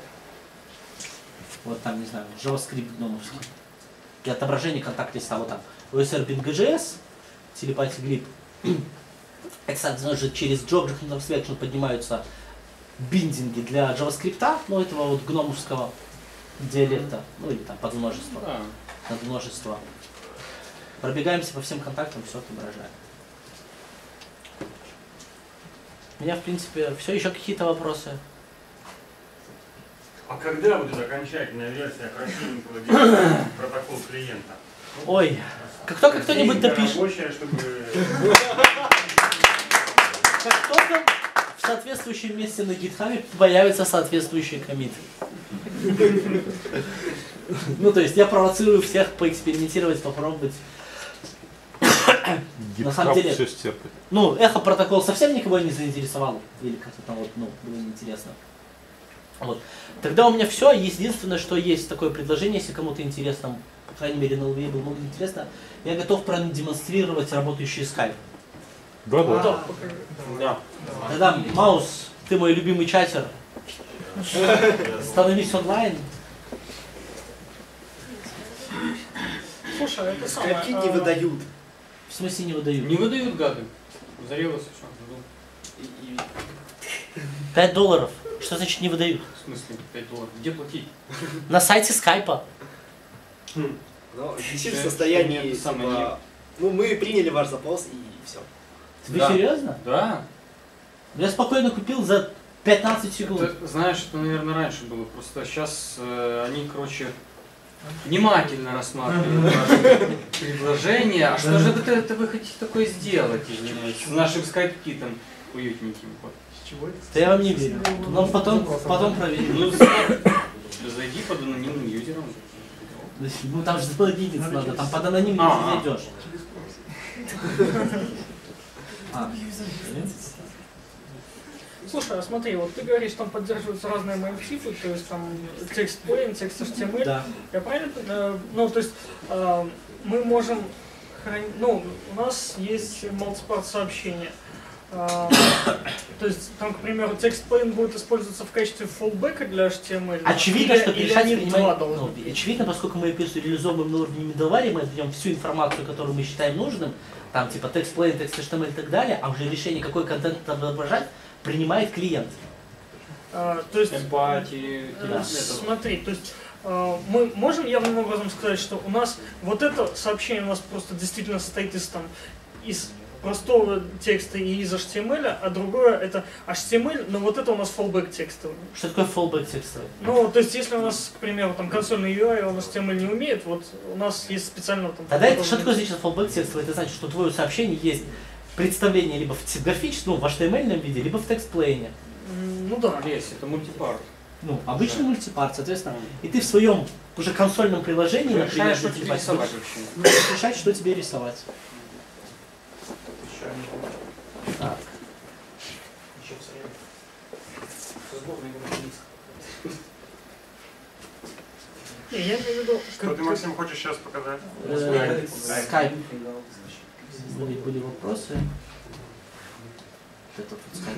[SPEAKER 1] вот там, не знаю, JavaScript гномовский, для отображения контакт-листа, вот там, OSR Bing.js, телепатия Glib. Это, соответственно, же через Object Inspection поднимаются биндинги для JavaScript, ну, этого вот гномовского диалекта, ну, или там подмножества, надмножества. Пробегаемся по всем контактам, все отображаем. У меня, в принципе, все. Еще какие-то вопросы?
[SPEAKER 2] А когда будет окончательная версия красивенького протокола клиента?
[SPEAKER 1] Ой, как только кто-нибудь допишет.
[SPEAKER 2] Рабочая, чтобы...
[SPEAKER 1] Как только в соответствующем месте на GitHub появится соответствующий коммит. Ну, то есть я провоцирую всех поэкспериментировать, попробовать. На самом деле,
[SPEAKER 4] все стерпит.
[SPEAKER 1] ну, эхо-протокол совсем никого не заинтересовал. Или как-то там вот, ну, было неинтересно. Вот. Тогда у меня все. Единственное, что есть такое предложение, если кому-то интересно, по крайней мере на LVE было много интересно, я готов продемонстрировать работающий Skype.
[SPEAKER 4] Да.
[SPEAKER 1] Тогда, Маус, ты мой любимый чатер. Становись онлайн.
[SPEAKER 3] Слушай, это самое...
[SPEAKER 7] Скольки не выдают.
[SPEAKER 1] В смысле не выдают?
[SPEAKER 5] Не выдают гады. Зарелось все.
[SPEAKER 1] $5. Что значит не выдают?
[SPEAKER 5] В смысле $5? Где платить?
[SPEAKER 1] На сайте скайпа.
[SPEAKER 7] Но висит в состоянии,
[SPEAKER 5] Нет, самое
[SPEAKER 7] типа, ну мы приняли ваш запрос и все.
[SPEAKER 1] Ты
[SPEAKER 5] Да.
[SPEAKER 1] серьезно?
[SPEAKER 5] Да.
[SPEAKER 1] Я спокойно купил за 15 секунд.
[SPEAKER 5] Это, знаешь, это, наверное, раньше было. Просто сейчас они, короче, внимательно рассматриваем ваше предложение. А что же это вы хотите такое сделать, извиняюсь, с нашим скайп-китом уютненьким? Вот. С чего это?
[SPEAKER 1] Да я вам не верю. Но потом проверим.
[SPEAKER 5] Ну, зайди под анонимным юзером.
[SPEAKER 1] Ну там же залогиниться надо, там под анонимным не зайдешь.
[SPEAKER 3] Слушай, а смотри, вот ты говоришь, там поддерживаются разные мейншипы, то есть там текст plain, текст HTML.
[SPEAKER 1] Да.
[SPEAKER 3] Я правильно? Ну, то есть мы можем хранить, ну, у нас есть multipart сообщения. То есть там, к примеру, текст plain будет использоваться в качестве фallback для HTML.
[SPEAKER 1] Очевидно, что
[SPEAKER 3] или
[SPEAKER 1] решать
[SPEAKER 3] они два
[SPEAKER 1] принимать,
[SPEAKER 3] должны быть.
[SPEAKER 1] очевидно, поскольку мы пишем реализуемым на уровне middleware, мы отдаем всю информацию, которую мы считаем нужным, там типа текст plain, текст HTML и так далее, а уже решение, какой контент отображать, принимает клиент.
[SPEAKER 3] То есть, смотри, то есть мы можем явным образом сказать, что у нас вот это сообщение у нас просто действительно состоит из простого текста и из HTML, а другое это HTML, но вот это у нас fallback текстовый.
[SPEAKER 1] Что такое fallback текстовый?
[SPEAKER 3] Ну, то есть, если у нас, к примеру, там консольный UI, он HTML не умеет, вот у нас есть специально там...
[SPEAKER 1] Тогда это, что такое значит fallback текстовый? Это значит, что твое сообщение есть представление либо в типографическом, ну, в HTML виде, либо в текст-плейне.
[SPEAKER 3] Ну да.
[SPEAKER 5] Есть, это мультипарт.
[SPEAKER 1] Ну, обычный мультипарт, соответственно. И ты в своем уже консольном приложении, например,
[SPEAKER 5] что тебе рисовать вообще.
[SPEAKER 1] будешь решать, что тебе рисовать. Так.
[SPEAKER 3] Не, я имею в виду...
[SPEAKER 2] Что ты, Максим, хочешь сейчас показать?
[SPEAKER 1] Скайп. Были вопросы. Это вот скайп.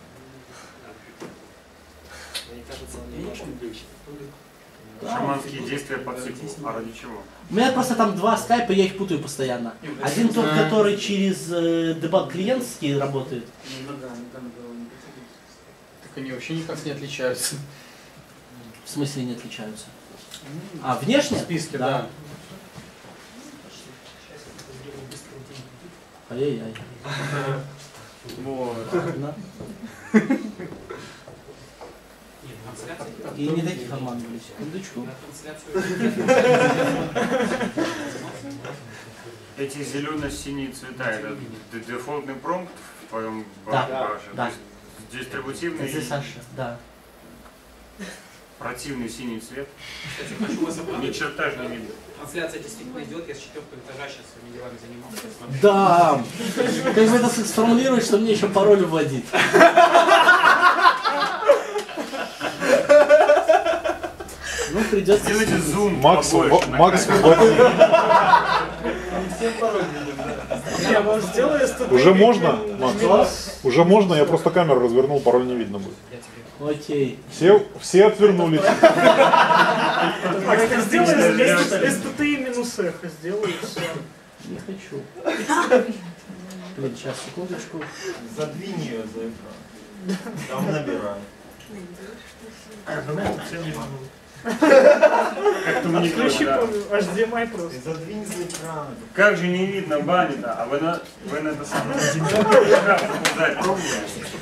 [SPEAKER 7] Мне кажется, он не очень ключ.
[SPEAKER 2] Шаманские действия по циклу. А ради чего?
[SPEAKER 1] У меня просто там два скайпа, я их путаю постоянно. Один тот, который через дебаг клиентский работает.
[SPEAKER 5] Так они вообще никак не отличаются.
[SPEAKER 1] В смысле не отличаются? А, внешне?
[SPEAKER 5] В списке, да.
[SPEAKER 1] Ай-яй-яй.
[SPEAKER 5] Вот.
[SPEAKER 1] Ладно. И не таких обманывали. Секундочку.
[SPEAKER 2] Эти зелено-синие цвета, это дефолтный промпт в твоем
[SPEAKER 1] Да,
[SPEAKER 2] баше?
[SPEAKER 1] да.
[SPEAKER 2] То есть дистрибутивный,
[SPEAKER 1] Это Саша, да.
[SPEAKER 2] противный синий цвет.
[SPEAKER 6] Кстати, хочу вас
[SPEAKER 2] Ни
[SPEAKER 6] обрадовать.
[SPEAKER 2] черта ж не видно.
[SPEAKER 6] Трансляция действительно идет, я с 4-го этажа сейчас своими делами занимался.
[SPEAKER 1] Да! Как бы это сформулировать, что мне еще пароль вводить? Ну, придется...
[SPEAKER 2] Сделайте зум
[SPEAKER 4] Макс,
[SPEAKER 2] побольше на
[SPEAKER 4] Макс,
[SPEAKER 2] камеру.
[SPEAKER 3] Я вам сделаю STD.
[SPEAKER 4] уже можно? Макс, уже можно? Я просто камеру развернул, пароль не видно будет.
[SPEAKER 1] Окей.
[SPEAKER 4] Все отвернулись.
[SPEAKER 3] А как сделай STD минус эхо, сделай и все.
[SPEAKER 1] Не хочу. Блин, сейчас, секундочку.
[SPEAKER 8] Задвинь ее за экран. Там набирай.
[SPEAKER 2] Как-то мне
[SPEAKER 3] Включи
[SPEAKER 2] да.
[SPEAKER 3] HDMI просто.
[SPEAKER 8] Задвинь за экран.
[SPEAKER 2] Как же не видно бани-то, а вы на это самое. Запускать пробовали?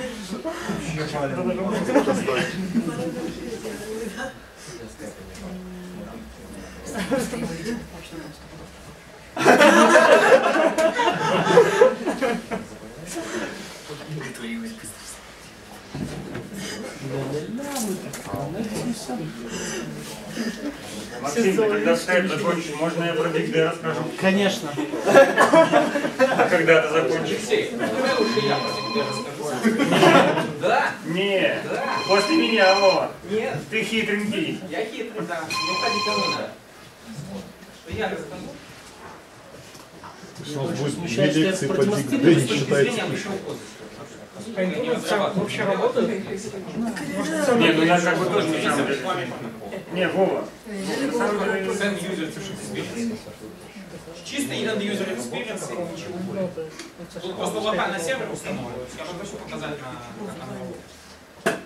[SPEAKER 2] Максим, ты когда скайп закончишь, можно я про Биг расскажу?
[SPEAKER 1] Конечно.
[SPEAKER 2] А когда ты закончишь?
[SPEAKER 6] Алексей, давай лучше я про тебя расскажу. Да?
[SPEAKER 2] Не,
[SPEAKER 6] Да.
[SPEAKER 2] после меня, Вова.
[SPEAKER 6] Нет.
[SPEAKER 2] Ты хитренький.
[SPEAKER 6] Я хитрый, да. Не уходи ко мне, да. Что я расскажу?
[SPEAKER 4] У нас будет
[SPEAKER 1] смущает,
[SPEAKER 4] две
[SPEAKER 1] что я
[SPEAKER 4] лекции по
[SPEAKER 1] продемонстрирую
[SPEAKER 4] Биг
[SPEAKER 6] С точки
[SPEAKER 4] считается.
[SPEAKER 6] зрения обычного пользователя.
[SPEAKER 3] А интернет вообще работает?
[SPEAKER 2] Не, ну я как бы тоже на самом деле. Не, Вова. На самом деле.
[SPEAKER 6] Send user to experience. Чисто end user experience и ничего более. Тут просто локально сервер установлен. Я попрошу показать как оно работает.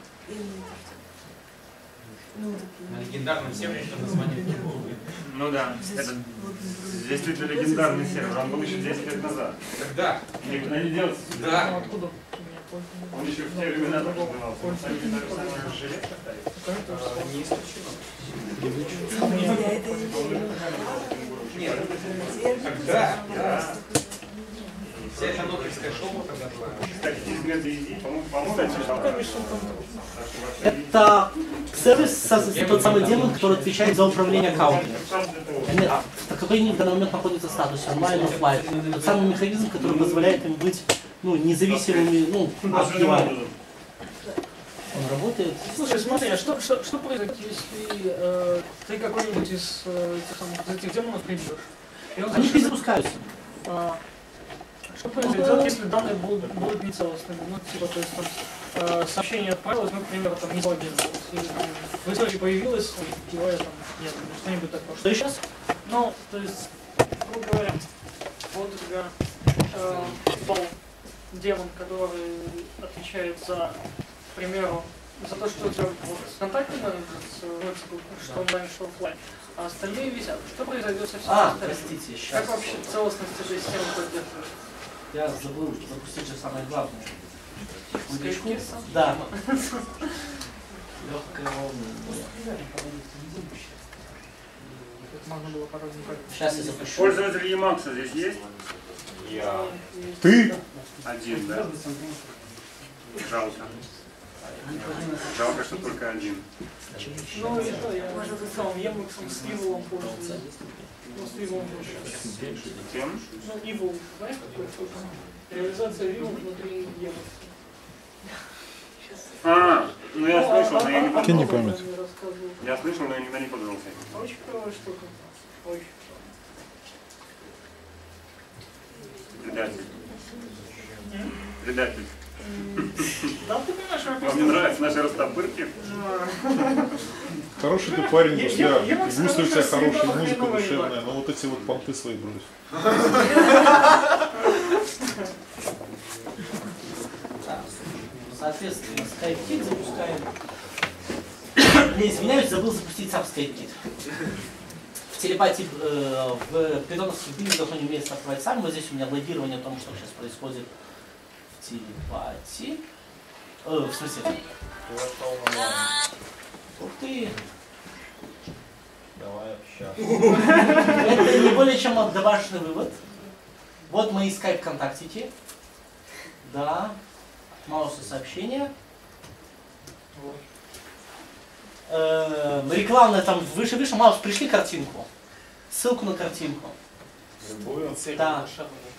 [SPEAKER 6] На легендарном сервере под названием Keyboard.
[SPEAKER 2] Ну да, это действительно легендарный сервер. Он был еще 10 лет назад.
[SPEAKER 6] Когда?
[SPEAKER 2] Никуда не делся.
[SPEAKER 6] Да.
[SPEAKER 3] Откуда?
[SPEAKER 2] Он еще в те времена тоже назывался. Он, кстати, даже самое железо стоит.
[SPEAKER 6] Не исключено. Нет. Да. Вся эта нокерская шоу тогда была.
[SPEAKER 2] Кстати, по-моему,
[SPEAKER 1] Это сервис, тот самый демон, который отвечает за управление аккаунтами. В какой они в данный момент находятся в статусе, онлайн, офлайн. Тот самый механизм, который позволяет им быть независимыми от UI. Он работает.
[SPEAKER 3] Слушай, смотри, а что произойдет, если ты какой-нибудь из этих демонов прибьешь?
[SPEAKER 1] Они перезапускаются.
[SPEAKER 3] Что произойдет, если данные будут нецелостными? Ну, типа, то есть там сообщение отправилось, ну, к примеру, там не залогинилось. Или там в истории появилось, его там нет, что-нибудь такое.
[SPEAKER 1] Что сейчас?
[SPEAKER 3] Ну, то есть, грубо говоря, вот у тебя был демон, который отвечает за, к примеру, за то, что у тебя вот с контактами, что онлайн, что офлайн, а остальные висят. Что произойдет со всеми остальными?
[SPEAKER 1] Простите, сейчас.
[SPEAKER 3] Как вообще целостность этой системы поддерживать?
[SPEAKER 1] Я забыл запустить же самое главное. Удочку?
[SPEAKER 3] Скайпкит сам?
[SPEAKER 1] Да. Легкое волнение.
[SPEAKER 3] Можно было порой не так.
[SPEAKER 1] Сейчас я запущу.
[SPEAKER 2] Пользователь Emacs здесь есть?
[SPEAKER 4] Ты?
[SPEAKER 2] Один, да? Жалко. Жалко, что только один.
[SPEAKER 3] Ну и что, я сам Емаксом с Иволом пользуюсь. Ну, с Иволом больше.
[SPEAKER 2] Кем?
[SPEAKER 3] Ну, Ивол, знаешь, какой штука? Реализация Ивол внутри Емакса.
[SPEAKER 2] Ну я слышал, но я не
[SPEAKER 4] Кинь не
[SPEAKER 2] подумал.
[SPEAKER 4] память.
[SPEAKER 2] Я слышал, но я никогда не подумался.
[SPEAKER 3] Очень клевая штука. Очень.
[SPEAKER 2] Предатель. Предатель.
[SPEAKER 3] Да, ты понимаешь, я
[SPEAKER 2] Вам
[SPEAKER 3] просто...
[SPEAKER 2] не нравятся наши растопырки?
[SPEAKER 4] Хороший ты парень, друзья.
[SPEAKER 3] Я вам скажу,
[SPEAKER 4] Гуслишь себя
[SPEAKER 3] что
[SPEAKER 4] хорошая
[SPEAKER 3] всегда
[SPEAKER 4] музыка
[SPEAKER 3] хреново
[SPEAKER 4] душевная,
[SPEAKER 3] ебать.
[SPEAKER 4] но вот эти вот понты свои брось.
[SPEAKER 1] Соответственно, SkypeKit запускаем. Я извиняюсь, забыл запустить сам SkypeKit. В телепатии, в питоновских билдах он не умеет стартовать сам. Вот здесь у меня логирование о том, что сейчас происходит в телепатии. В смысле? Ух ты!
[SPEAKER 8] Давай общаться.
[SPEAKER 1] Это не более чем добавочный вывод. Вот мои скайп-контактики. Да. Мауса сообщения. Рекламная там выше, Маус, пришли картинку. Ссылку на картинку.
[SPEAKER 8] Любую.
[SPEAKER 1] Да.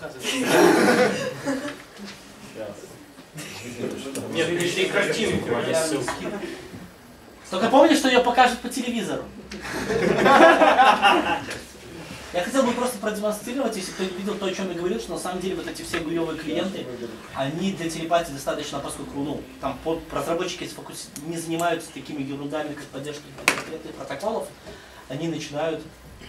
[SPEAKER 6] Нет, пришли картинку, а не ссылку.
[SPEAKER 1] Только помни, что ее покажут по телевизору. Я хотел бы просто продемонстрировать, если кто не видел то, о чем я говорил, что на самом деле вот эти все гуевые клиенты, они для телепатии достаточно, поскольку там разработчики не занимаются такими ерундами, как поддержка конкретных протоколов, они начинают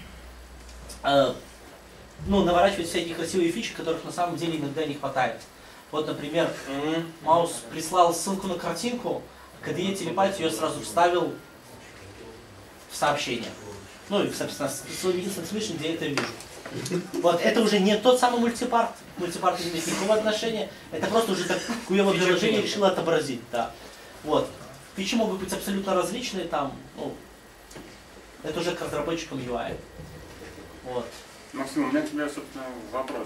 [SPEAKER 1] наворачивать всякие красивые фичи, которых на самом деле иногда не хватает. Вот, например, Маус прислал ссылку на картинку, когда я телепатию ее сразу вставил в сообщение. Ну и, собственно, свой единственный случай, где я это вижу. Вот, это уже не тот самый мультипарт. Мультипарт не имеет никакого отношения. Это просто уже так куево приложение решило отобразить, да. Вот. Фичи могут быть абсолютно различные, там, это уже к разработчикам UI. Вот.
[SPEAKER 2] Максим, у меня к тебе, собственно, вопрос.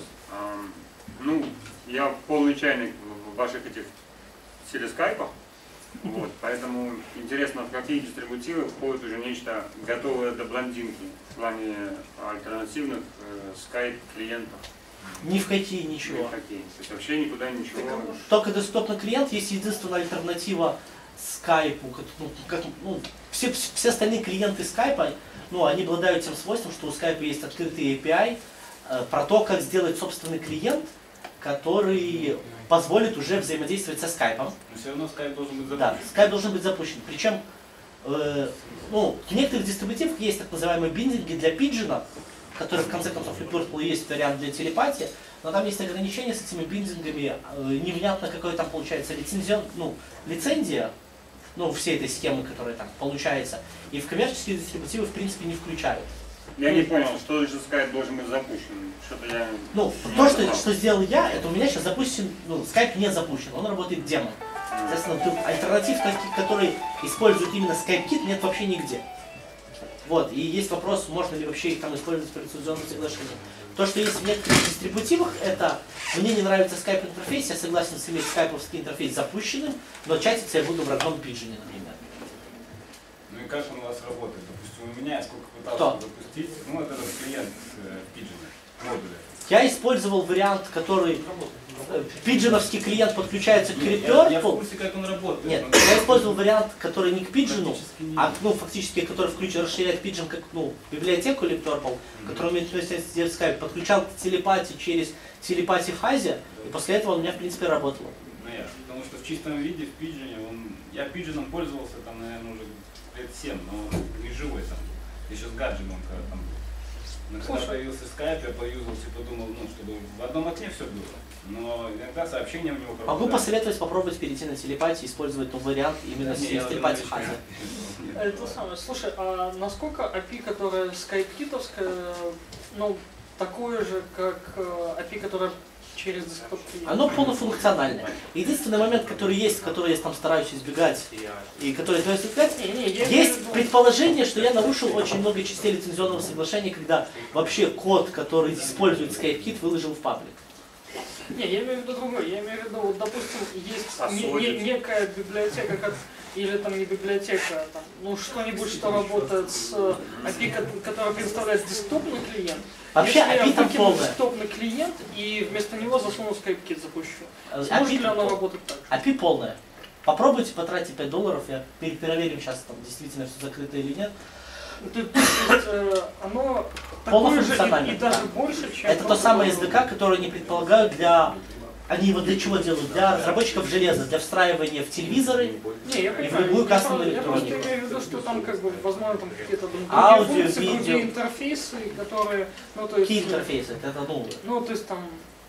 [SPEAKER 2] Я полный чайник в ваших этих телескайпах. Вот, поэтому интересно, в какие дистрибутивы входит уже нечто готовое до блондинки в плане альтернативных скайп-клиентов.
[SPEAKER 1] Ни в какие ничего.
[SPEAKER 2] Ни в какие. То есть вообще никуда ничего.
[SPEAKER 1] Только десктопный клиент есть единственная альтернатива скайпу. Все остальные клиенты скайпа, они обладают тем свойством, что у скайпа есть открытый API про то, как сделать собственный клиент, который позволит уже взаимодействовать со скайпом.
[SPEAKER 6] Но все равно скайп должен быть запущен.
[SPEAKER 1] Да, скайп должен быть запущен. Причем в некоторых дистрибутивах есть так называемые биндинги для пиджина, который в конце концов и Purple есть вариант для телепатии, но там есть ограничения с этими биндингами, невнятно какое там получается лицензия, всей этой схемы, которая там получается, и в коммерческие дистрибутивы в принципе не включают.
[SPEAKER 2] Я не понял, что значит скайп должен быть запущен. Что-то я...
[SPEAKER 1] То, что сделал я, это у меня сейчас запущен, скайп не запущен, он работает демон. Соответственно, альтернатив таких, которые используют именно SkypeKit, нет вообще нигде. Вот, и есть вопрос, можно ли вообще их там использовать при лицензионном соглашении. То, что есть в некоторых дистрибутивах, это мне не нравится скайп интерфейс, я согласен с иметь скайповский интерфейс запущенным, но чатиться я буду в родном пиджине, например.
[SPEAKER 9] Ну и как он у вас работает? Допустим, у меня, сколько пытался запустить, ну вот этот клиент в пиджине, модуля.
[SPEAKER 1] Я использовал вариант, который пиджиновский клиент подключается к Purple.
[SPEAKER 9] Я в курсе, как он работает.
[SPEAKER 1] Нет, я использовал вариант, который не к пиджину, а фактически, который расширяет пиджин как библиотеку или Purple, который умеет сделать Skype, подключал к телепатии через телепатию фазе, и после этого он у меня в принципе работал.
[SPEAKER 9] Ну, потому что в чистом виде в пиджине, я пиджином пользовался там, наверное, уже лет 7, но не живой там. Еще с гаджетом, когда там был. Но когда появился скайп, я поюзался и подумал, чтобы в одном окне все было. Но иногда сообщения у него...
[SPEAKER 1] Могу посоветовать попробовать перейти на телепатию, использовать тот вариант именно с телепатией фазы.
[SPEAKER 3] Это самое. Слушай, а насколько API, которая скайп-китовская, такое же, как API, которая через десктоп клиент?
[SPEAKER 1] Оно полнофункциональное. Единственный момент, который есть, который я там стараюсь избегать, и который я стараюсь избегать, есть предположение, что я нарушил очень много частей лицензионного соглашения, когда вообще код, который использует SkypeKit, выложил в паблик.
[SPEAKER 3] Не, я имею в виду другое. Я имею в виду, вот, допустим, есть некая библиотека, как, или там не библиотека, там, что-нибудь, что работает с API, которая представляет десктопный клиент.
[SPEAKER 1] Вообще
[SPEAKER 3] если
[SPEAKER 1] API там полная.
[SPEAKER 3] Десктопный клиент и вместо него засуну SkypeKit запущу. Сможет ли оно работать так же?
[SPEAKER 1] API полная. Попробуйте потратить $5, я перепроверим сейчас, там действительно все закрыто или нет.
[SPEAKER 3] То есть оно такое же и даже больше, чем...
[SPEAKER 1] Это то самое SDK, которое они предполагают для... Они его для чего делают? Для разработчиков железа, для встраивания в телевизоры и в любую кастомную электронику.
[SPEAKER 3] Я просто имею в виду, что там возможно там какие-то другие функции, другие интерфейсы, которые...
[SPEAKER 1] Какие интерфейсы? Это
[SPEAKER 3] то есть там...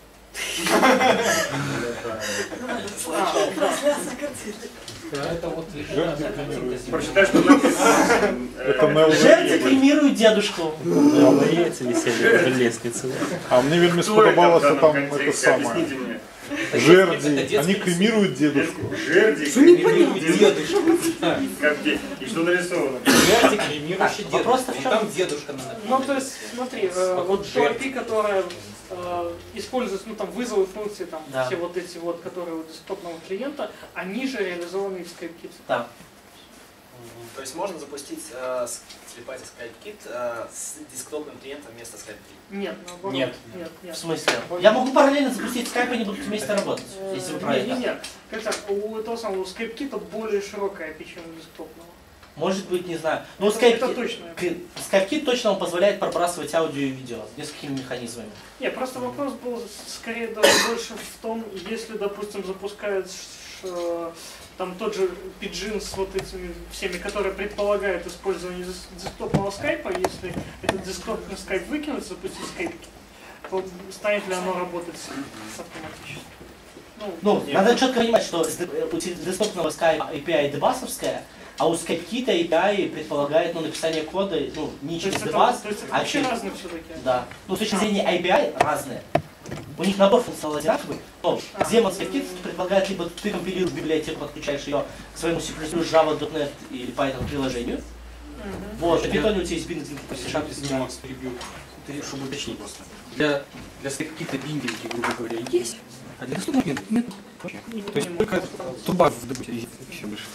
[SPEAKER 6] Это вот
[SPEAKER 2] прочитай, что написано.
[SPEAKER 1] Жертвы кремируют дедушку.
[SPEAKER 8] На яйца висели на лестнице.
[SPEAKER 4] А мне вельми сподобалось, что там это самое. Жерди, они кремируют дедушку.
[SPEAKER 2] Жерди кремируют дедушку. И что нарисовано?
[SPEAKER 6] Жерди кремирующий дедушку.
[SPEAKER 1] Просто в чем?
[SPEAKER 6] Там дедушка надо.
[SPEAKER 3] То есть, смотри, вот то API, которая использует, вызовы функции, все вот эти вот, которые у десктопного клиента, они же реализованы в SkypeKit.
[SPEAKER 1] Да.
[SPEAKER 7] То есть можно запустить телепатию SkypeKit с десктопным клиентом вместо SkypeKit?
[SPEAKER 3] Нет, наоборот.
[SPEAKER 6] Нет.
[SPEAKER 1] В смысле? Я могу параллельно запустить скайп, и они будут вместе работать, если вы про это.
[SPEAKER 3] Нет. Хотя у этого самого SkypeKit более широкая API, чем у десктопного.
[SPEAKER 1] Может быть, не знаю. Но
[SPEAKER 3] это точно.
[SPEAKER 1] SkypeKit точно вам позволяет пробрасывать аудио и видео с несколькими механизмами.
[SPEAKER 3] Нет, просто вопрос был скорее даже больше в том, если, допустим, запускают там тот же пиджин с вот этими всеми, которые предполагают использование десктопного скайпа, если этот десктопный скайп выкинуть, запустить скайп, то станет ли оно работать автоматически?
[SPEAKER 1] Надо четко понимать, что у десктопного скайпа API дебасовская, а у SkypeKit API предполагает написание кода, не через дебас,
[SPEAKER 3] а через... разные все-таки.
[SPEAKER 1] Да. С точки зрения API разные. У них набор функционал одинаковый, но Xamarin SkypeKit предполагает, либо ты компилируешь библиотеку, подключаешь ее к своему C++, Java, .NET или Python приложению. Вот, в Python у тебя есть биндинг по C-Sharp.
[SPEAKER 5] Я Макс перебью, чтобы уточнить просто. Для SkypeKit биндинги, грубо говоря, есть, а для десктопных нет вообще. То есть только труба в дебуте еще больше.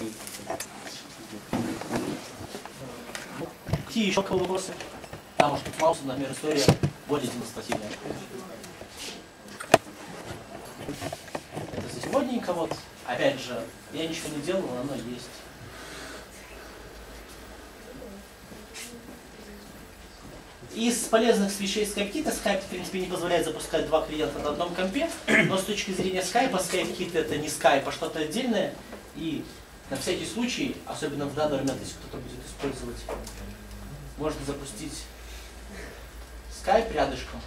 [SPEAKER 1] Какие еще вопросы? Потому что тут Мауса, например, история более демонстративная. Это за сегодняшненько, вот. Опять же, я ничего не делал, но оно есть. Из полезных вещей SkypeKit, Skype, в принципе, не позволяет запускать два клиента на одном компе, но с точки зрения Skype, SkypeKit это не Skype, а что-то отдельное. И на всякий случай, особенно в данный момент, если кто-то будет использовать, можно запустить Skype рядышком.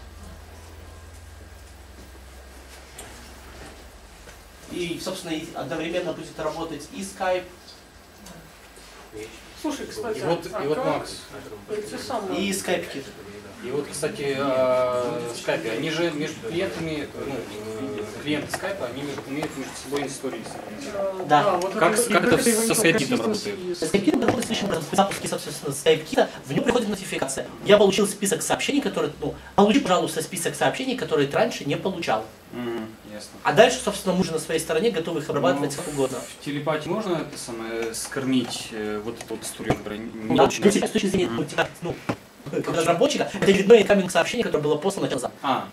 [SPEAKER 1] И, собственно, одновременно будет работать и Skype,
[SPEAKER 3] Слушай, кстати,
[SPEAKER 6] и вот Макс.
[SPEAKER 3] эти самые...
[SPEAKER 1] и SkypeKit.
[SPEAKER 5] И вот, кстати, скайпе, они же между клиентами, клиенты скайпа, они умеют между собой истории соединять.
[SPEAKER 1] Да.
[SPEAKER 3] вот
[SPEAKER 5] Как это со скайп-китом
[SPEAKER 3] консистенции
[SPEAKER 5] работает?
[SPEAKER 1] С SkypeKit работает следующим образом. При запуске, собственно, SkypeKit в него приходит нотификация. Я получил список сообщений, которые, получи, пожалуйста, список сообщений, которые ты раньше не получал.
[SPEAKER 5] Ясно.
[SPEAKER 1] А дальше, собственно, мы же на своей стороне готовы их обрабатывать как угодно.
[SPEAKER 5] В телепатии можно это самое скормить вот эту вот историю, которая не
[SPEAKER 1] Да,
[SPEAKER 5] очень...
[SPEAKER 1] с точки зрения как разработчика, это очередное incoming сообщение, которое было послано назад.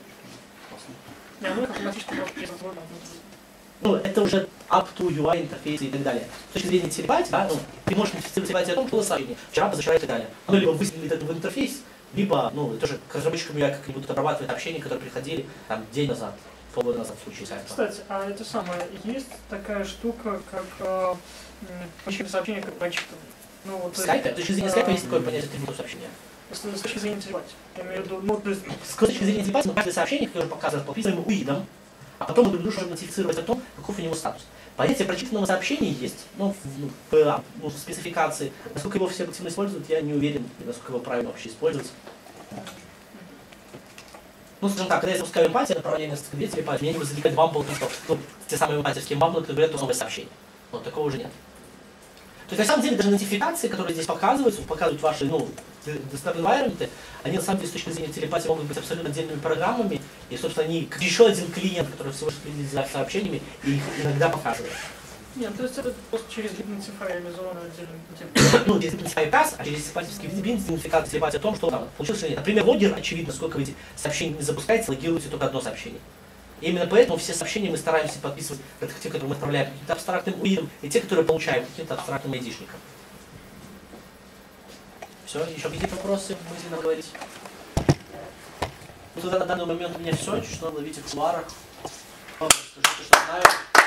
[SPEAKER 3] Ну, автоматически
[SPEAKER 1] Это уже up to UI интерфейсы и так далее. С точки зрения телепатии, да, ты можешь нотифицировать телепатию о том, что было сообщение вчера, позавчера и так далее. Оно либо выставит это в интерфейс, либо, тоже к разработчикам UI как-нибудь будут обрабатывать общения, которые приходили там день назад, полгода назад в случае сайта.
[SPEAKER 3] Кстати, а это самое, есть такая штука, как сообщение как прочитанное?
[SPEAKER 1] В скайпе, с точки зрения скайпа есть такое понятие атрибутов сообщения.
[SPEAKER 3] С точки зрения телепатии. Я имею в виду, то есть...
[SPEAKER 1] С точки зрения телепатии мы каждое сообщение, которое показывает, подписываем уидом, а потом мы друг другу можем нотифицировать о том, каков у него статус. Понятие прочитанного сообщения есть, в спецификации. Насколько его все активно используют, я не уверен, насколько его правильно вообще использовать. Скажем так, когда я запускаю эмпатию, направление на две телепатии, меня не будет залегать бамбл, те самые эмпатиевские бамблы, которые говорят, что новое сообщение. Но такого уже нет. То есть, на самом деле, даже нотификации, которые здесь показывают ваши, desktop environment, они, на самом деле, с точки зрения телепатии могут быть абсолютно отдельными программами, и, собственно, они как еще один клиент, который всего лишь следит за сообщениями, и их иногда показывает.
[SPEAKER 3] Нет, то есть это просто через Identify реализовано отдельно.
[SPEAKER 1] Через Identify Pass, а через сепатический идентификатор телепатия о том, что там получилось или нет. Например, логер, очевидно, сколько вы эти сообщения не запускаете, логируете только одно сообщение. И именно поэтому все сообщения мы стараемся подписывать, это те, которые мы отправляем каким-то абстрактным уидом, и те, которые получаем каким-то абстрактным айдишником. Все, еще какие-то вопросы мысленно говорить? Тогда на данный момент у меня все, чуть что ловите в кулуарах. Что знаю.